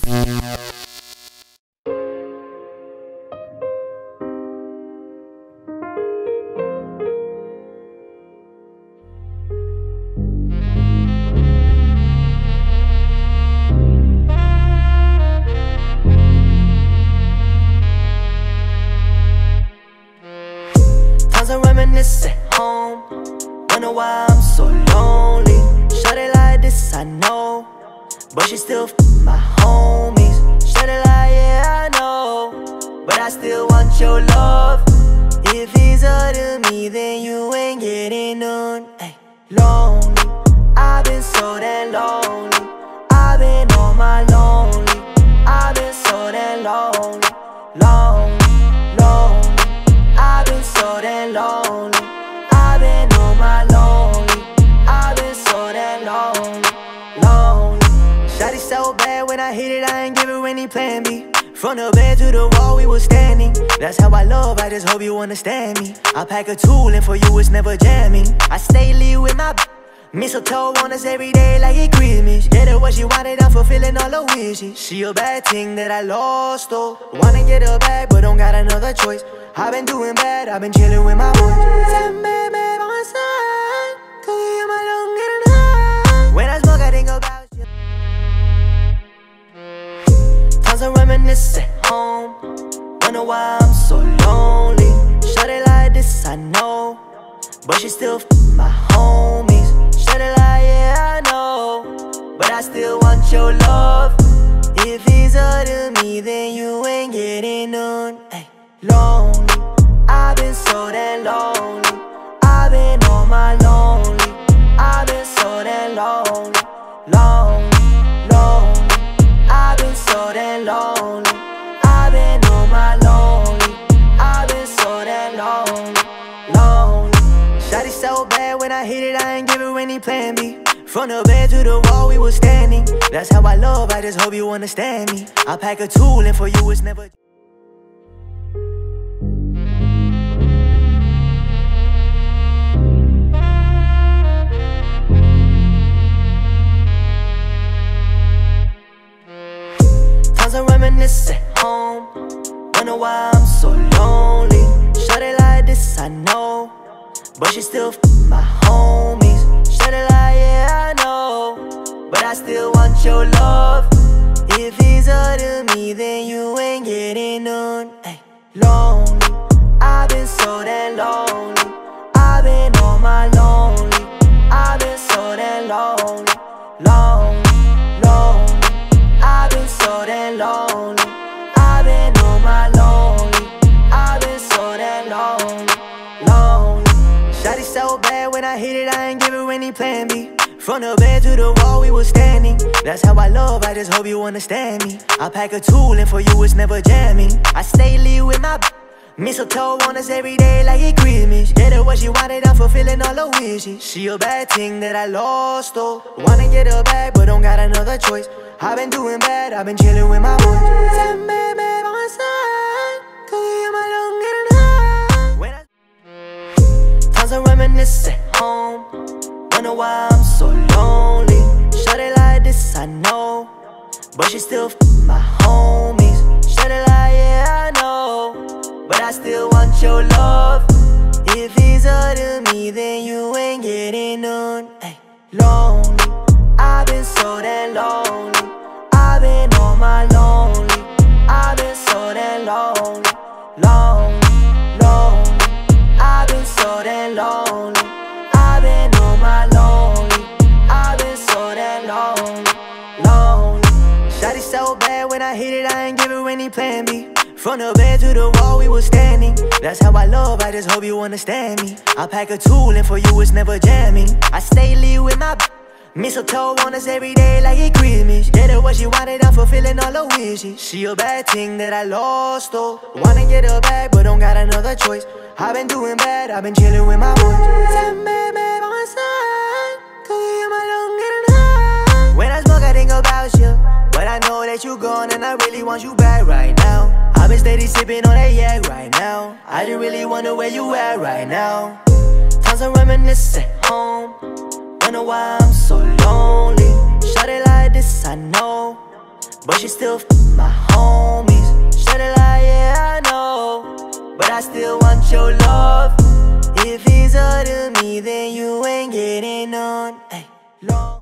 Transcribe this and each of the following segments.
Times I reminisce at home, wonder why I'm so lonely. Shawty like this, I know, but she still my homies. Shawty like, yeah, I know, but I still want your love. If he's other me, then you ain't getting none. Ay, lonely, I've been so damn lonely. I've been on my lonely. I've been so damn lonely, lonely, lonely. I've been so damn lonely. I've been on my lonely. I've been so damn lonely, lonely. Shawty so bad when I hit it, I ain't give her any plan B. From the bed to the wall, we was standing. That's how I love, I just hope you understand me. I pack a tool and for you it's never jamming. I stay lit with my mistletoe on us every day like it Christmas. Get her what she wanted, I'm fulfilling all her wishes. She a bad thing that I lost, oh. Wanna get her back, but don't got another choice. I've been doing bad, I've been chilling with my boys. Tell me, babe, on my side, 'cause you're my long getting high. When I smoke, I think about you. Times I reminisce at home, wonder why I'm so lonely. Shawty like this, I know, but she still my homies. Shawty like, yeah, I know, but I still want your love. If he's other me, then you ain't getting none. Ay, lonely, I've been so damn lonely. I've been on my lonely. I've been so damn lonely, lonely, lonely. I've been so damn lonely. I've been on my lonely. I've been so damn lonely, lonely. Shawty so bad when I hit it, I ain't give her any plan B. From the bed to the wall, we was standing. That's how I love, I just hope you understand me. I pack a tool and for you it's never. Times I reminisce at home, wonder why I'm so lonely. Shawty like this, I know, but she still my homies. Shawty like, yeah, I know, but I still want your love. If he's other me, then you ain't getting none. Ay, lonely, I've been so damn lonely. I've been on my lonely. I've been so damn lonely, lonely, lonely. I've been so damn lonely. I've been on my lonely. I've been so damn lonely, lonely. Shawty so bad when I hit it, I ain't give her any plan B. From the bed to the wall, we was standing. That's how I love, I just hope you understand me. I pack a tool and for you it's never jamming. I stay lit with my mistletoe on us every day like it Christmas. Get her what she wanted, I'm fulfilling all her wishes. She a bad thing that I lost, oh. Wanna get her back, but don't got another choice. I've been doing bad, I've been chilling with my boys. Tell me, babe, on my side, 'cause you're my long getting high. When times I reminisce at home, wonder why I'm so lonely. Shawty like this, I know, but she still my homies. Shawty like, yeah, I know, but I still want your love. If he's other me, then you ain't getting none. Ay, lonely, I've been so damn lonely. I've been on my lonely. I've been so damn lonely, lonely, lonely. I've been so damn lonely. I've been on my lonely. I've been so damn lonely, lonely. Shawty so bad when I hit it, I ain't give her any plan B. From the bed to the wall, we was standing. That's how I love, I just hope you understand me. I pack a tool and for you it's never jamming. I stay lit with my mistletoe on us every day like it Christmas. Get her what she wanted, I'm fulfilling all her wishes. She a bad thing that I lost, oh. Wanna get her back, but don't got another choice. I've been doing bad, I've been chilling with my boys. Tell me, babe, on my side, 'cause you're my long getting high. When I smoke, I think about you, but I know that you gone and I really want you back right now. I've been steady sipping on that yak right now. I just really wonder where you at right now. Times I reminisce at home, wonder why I'm so lonely. Shawty like this, I know, but she still my homies. Shawty like, yeah, I know, but I still want your love. If it's all to me, then you ain't getting none. Ay, long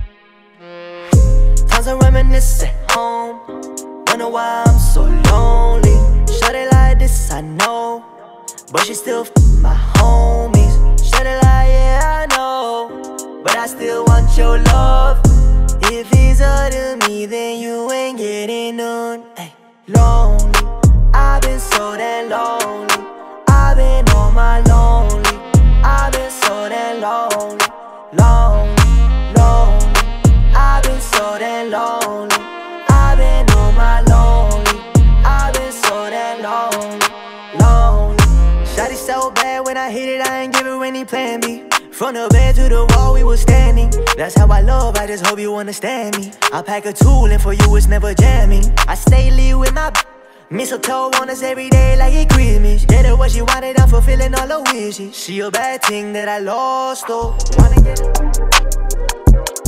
times I reminisce at home, wonder why I'm so lonely. Shawty like this, I know, but she still my homies. Shawty like, yeah, I know, but I still want your love. If it's all to me, then you ain't getting none. Ay, lonely, I've been so damn lonely. I've been on my lonely. I've been so damn lonely, lonely, lonely. I've been so damn lonely. I've been on my lonely. I've been so damn lonely, lonely. Shawty so bad when I hit it, I ain't give her any plan B. From the bed to the wall, we was standing. That's how I love, I just hope you understand me. I pack a tool and for you it's never jamming. I stay lit with my mistletoe on us every day like it Christmas. Get her what she wanted, I'm fulfilling all her wishes. She a bad thing that I lost, though. Wanna get it?